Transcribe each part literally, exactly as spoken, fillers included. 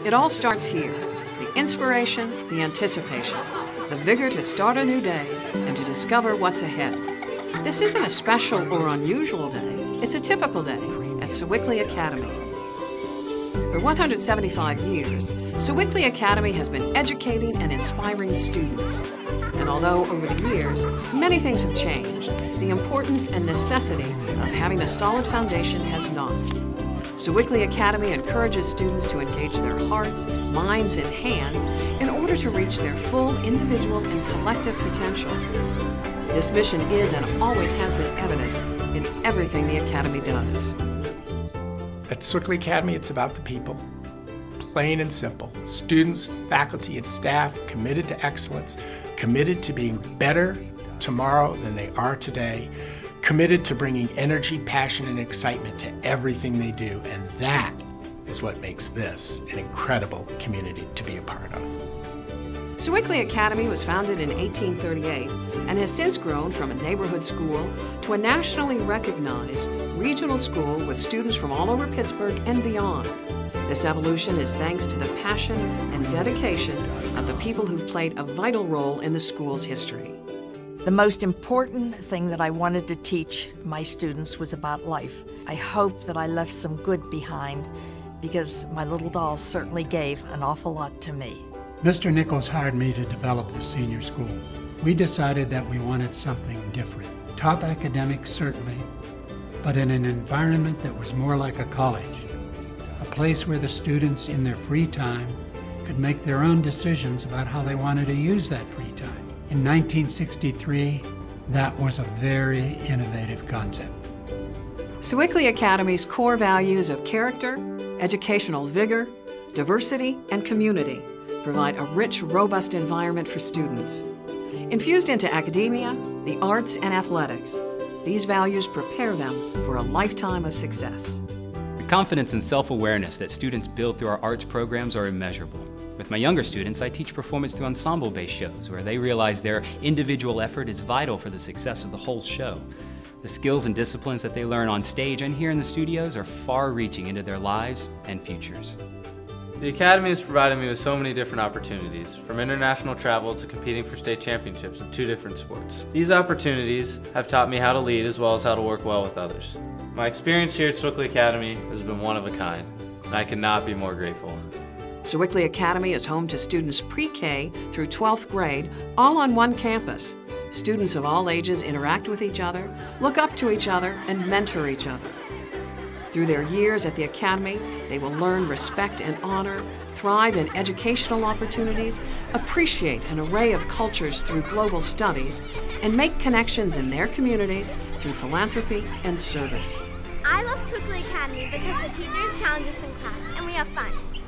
It all starts here. The inspiration, the anticipation, the vigor to start a new day and to discover what's ahead. This isn't a special or unusual day. It's a typical day at Sewickley Academy. For one hundred seventy-five years, Sewickley Academy has been educating and inspiring students. And although over the years, many things have changed, the importance and necessity of having a solid foundation has not. Sewickley Academy encourages students to engage their hearts, minds, and hands in order to reach their full individual and collective potential. This mission is and always has been evident in everything the Academy does. At Sewickley Academy, it's about the people. Plain and simple. Students, faculty, and staff committed to excellence, committed to being better tomorrow than they are today, committed to bringing energy, passion, and excitement to everything they do, and that is what makes this an incredible community to be a part of. Sewickley Academy was founded in eighteen thirty-eight and has since grown from a neighborhood school to a nationally recognized regional school with students from all over Pittsburgh and beyond. This evolution is thanks to the passion and dedication of the people who've played a vital role in the school's history. The most important thing that I wanted to teach my students was about life. I hope that I left some good behind because my little dolls certainly gave an awful lot to me. Mister Nichols hired me to develop the senior school. We decided that we wanted something different. Top academics, certainly, but in an environment that was more like a college. A place where the students, in their free time, could make their own decisions about how they wanted to use that free time. In nineteen sixty-three, that was a very innovative concept. Sewickley Academy's core values of character, educational vigor, diversity, and community provide a rich, robust environment for students. Infused into academia, the arts, and athletics, these values prepare them for a lifetime of success. The confidence and self-awareness that students build through our arts programs are immeasurable. With my younger students, I teach performance through ensemble-based shows where they realize their individual effort is vital for the success of the whole show. The skills and disciplines that they learn on stage and here in the studios are far-reaching into their lives and futures. The Academy has provided me with so many different opportunities, from international travel to competing for state championships in two different sports. These opportunities have taught me how to lead as well as how to work well with others. My experience here at Sewickley Academy has been one of a kind, and I cannot be more grateful. Sewickley Academy is home to students pre-K through twelfth grade, all on one campus. Students of all ages interact with each other, look up to each other, and mentor each other. Through their years at the Academy, they will learn respect and honor, thrive in educational opportunities, appreciate an array of cultures through global studies, and make connections in their communities through philanthropy and service. I love Sewickley Academy because the teachers challenge us in class and we have fun.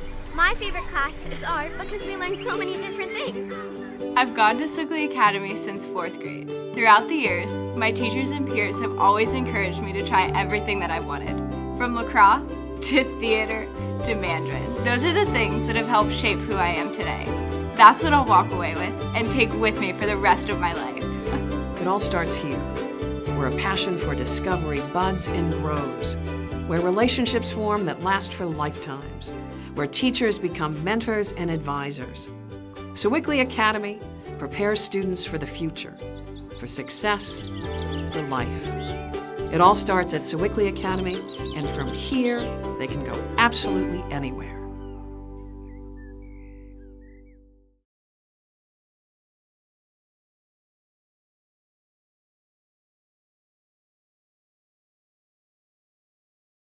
My favorite class is art because we learn so many different things. I've gone to Sewickley Academy since fourth grade. Throughout the years, my teachers and peers have always encouraged me to try everything that I've wanted. From lacrosse, to theater, to Mandarin. Those are the things that have helped shape who I am today. That's what I'll walk away with and take with me for the rest of my life. It all starts here, where a passion for discovery buds and grows, where relationships form that last for lifetimes, where teachers become mentors and advisors. Sewickley Academy prepares students for the future, for success, for life. It all starts at Sewickley Academy, and from here, they can go absolutely anywhere.